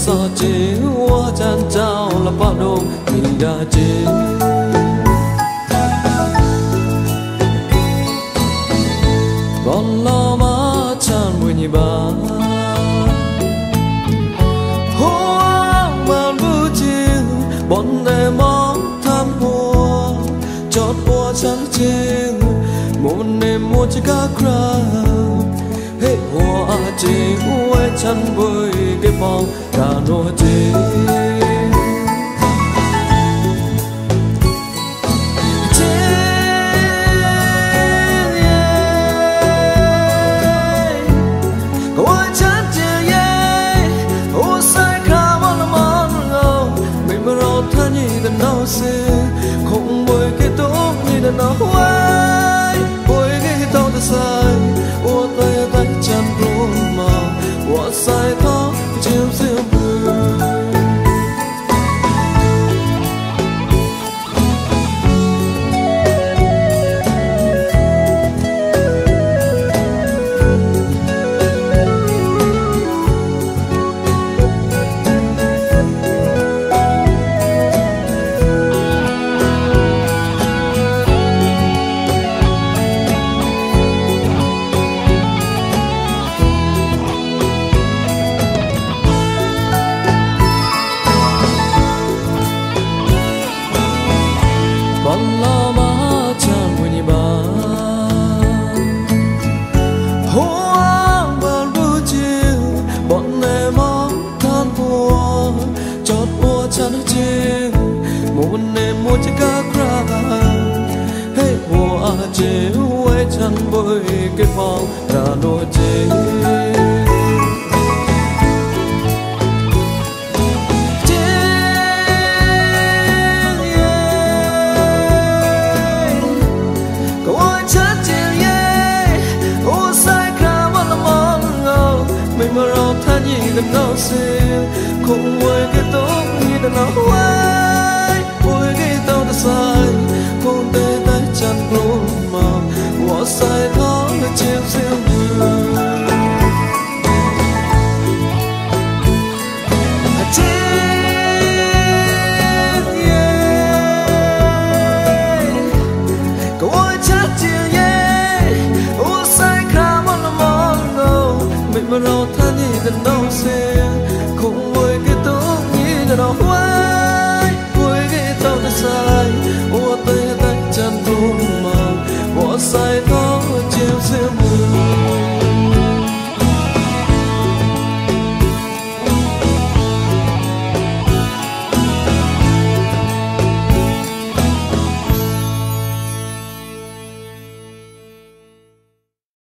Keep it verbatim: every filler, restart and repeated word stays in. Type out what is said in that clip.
so chỉ hoa chan trao là bao đồ mình đã chỉ còn lo má chan mùi nhị ba hoang man bu chiu bọn đề mong tham hoa chót hoa trắng chiu một đêm mua chỉ cá cra hết hoa chỉ quay chân với cái phòng cả nô chỉ không môi cái tốt như đã nói quay môi cái tao đã sai ô tay tay chân luôn mà ô sai khó chiếm riêng một đêm mua chiếc cá cra hey hoa chế quay chân với cái phòng ra nồi chế cậu ơi chết chiều yeah ô sai cả mất là mong ngầu mình mà đâu tha gì gần đâu xưa không quay cái tốt như đã nói sai không để tay chân luôn mà hoa sai khó để chiếm riêng người cậu ơi chết chiều yeah hoa sai khá mất là mong đâu mình mà đâu tha gì gần đâu xưa không vui cái tốt như là đó hoa vui cái tao đã sai